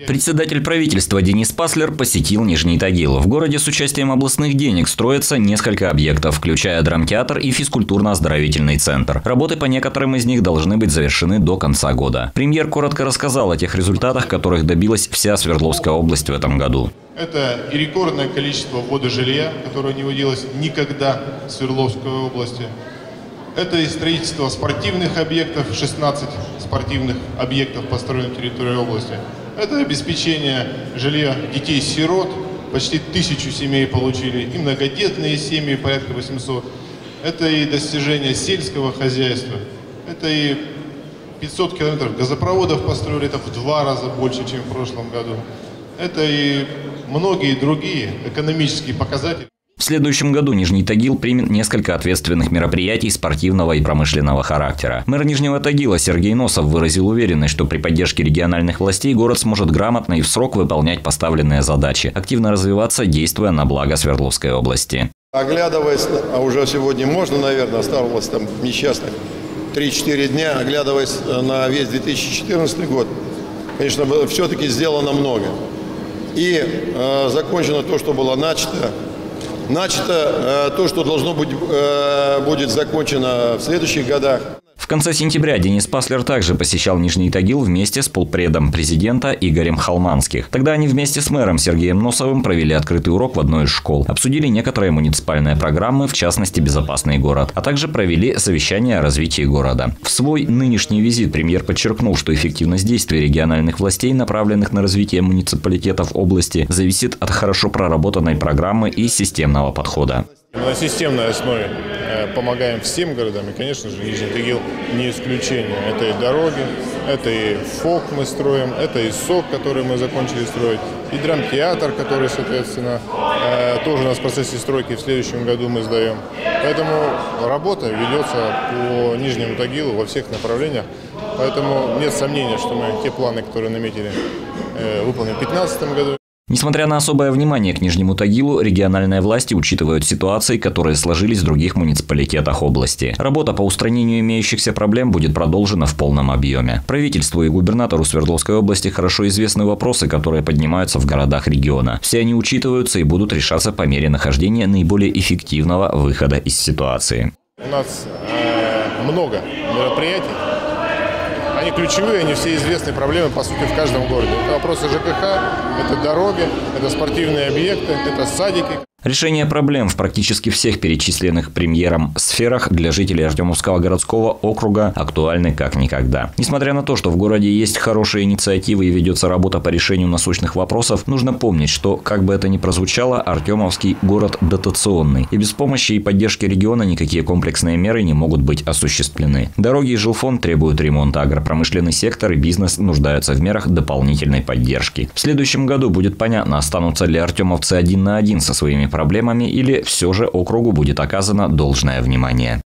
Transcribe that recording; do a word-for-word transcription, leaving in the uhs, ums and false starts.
Председатель правительства Денис Паслер посетил Нижний Тагил. В городе с участием областных денег строится несколько объектов, включая драмтеатр и физкультурно-оздоровительный центр. Работы по некоторым из них должны быть завершены до конца года. Премьер коротко рассказал о тех результатах, которых добилась вся Свердловская область в этом году. Это и рекордное количество ввода жилья, которое не вводилось никогда в Свердловской области. Это и строительство спортивных объектов, шестнадцать спортивных объектов построено на территории области. Это обеспечение жилья детей-сирот, почти тысячу семей получили, и многодетные семьи, порядка восьмисот. Это и достижение сельского хозяйства, это и пятьсот километров газопроводов построили, это в два раза больше, чем в прошлом году. Это и многие другие экономические показатели. В следующем году Нижний Тагил примет несколько ответственных мероприятий спортивного и промышленного характера. Мэр Нижнего Тагила Сергей Носов выразил уверенность, что при поддержке региональных властей город сможет грамотно и в срок выполнять поставленные задачи, активно развиваться, действуя на благо Свердловской области. Оглядываясь, а уже сегодня можно, наверное, оставалось там несчастных три-четыре дня, оглядываясь на весь две тысячи четырнадцатый год, конечно, все-таки сделано много. И э, закончено то, что было начато. Начато э, то, что должно быть, э, будет закончено в следующих годах. В конце сентября Денис Паслер также посещал Нижний Тагил вместе с полпредом президента Игорем Холманских. Тогда они вместе с мэром Сергеем Носовым провели открытый урок в одной из школ, обсудили некоторые муниципальные программы, в частности «Безопасный город», а также провели совещание о развитии города. В свой нынешний визит премьер подчеркнул, что эффективность действий региональных властей, направленных на развитие муниципалитетов области, зависит от хорошо проработанной программы и системного подхода. На системной основе помогаем всем городам, и, конечно же, Нижний Тагил не исключение. Это и дороги, это и ФОК мы строим, это и СОК, который мы закончили строить, и драмтеатр, который, соответственно, тоже у нас в процессе стройки в следующем году мы сдаем. Поэтому работа ведется по Нижнему Тагилу во всех направлениях, поэтому нет сомнения, что мы те планы, которые наметили, выполним в две тысячи пятнадцатом году. Несмотря на особое внимание к Нижнему Тагилу, региональные власти учитывают ситуации, которые сложились в других муниципалитетах области. Работа по устранению имеющихся проблем будет продолжена в полном объеме. Правительству и губернатору Свердловской области хорошо известны вопросы, которые поднимаются в городах региона. Все они учитываются и будут решаться по мере нахождения наиболее эффективного выхода из ситуации. У нас э, много мероприятий. Они ключевые, они все известные проблемы, по сути, в каждом городе. Это вопросы ЖКХ, это дороги, это спортивные объекты, это садики. Решение проблем в практически всех перечисленных премьером сферах для жителей Артемовского городского округа актуальны как никогда. Несмотря на то, что в городе есть хорошие инициативы и ведется работа по решению насущных вопросов, нужно помнить, что, как бы это ни прозвучало, Артемовский город дотационный. И без помощи и поддержки региона никакие комплексные меры не могут быть осуществлены. Дороги и жилфонд требуют ремонта, агропромышленный сектор и бизнес нуждаются в мерах дополнительной поддержки. В следующем году будет понятно, останутся ли артемовцы один на один со своими проблемами или все же округу будет оказано должное внимание.